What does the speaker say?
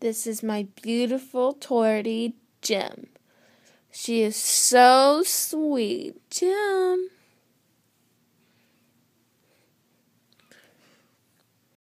This is my beautiful Torti, Jim. She is so sweet, Jim.